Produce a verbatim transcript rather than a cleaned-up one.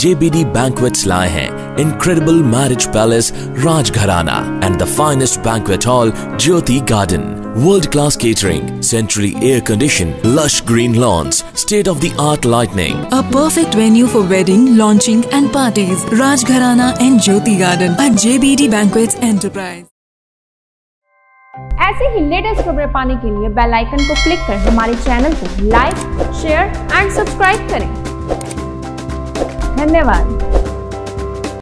J B D Banquets लाए हैं incredible marriage palace Rajgharana and the finest banquet hall Jyoti Garden. World-class catering, centrally air-conditioned, lush green lawns, state-of-the-art lighting. A perfect venue for wedding, launching and parties. Rajgharana and Jyoti Garden at J B D Banquets Enterprise. ऐसे ही latest खबरें पाने के लिए bell icon को click कर हमारे channel को like, share and subscribe करें। धन्यवाद।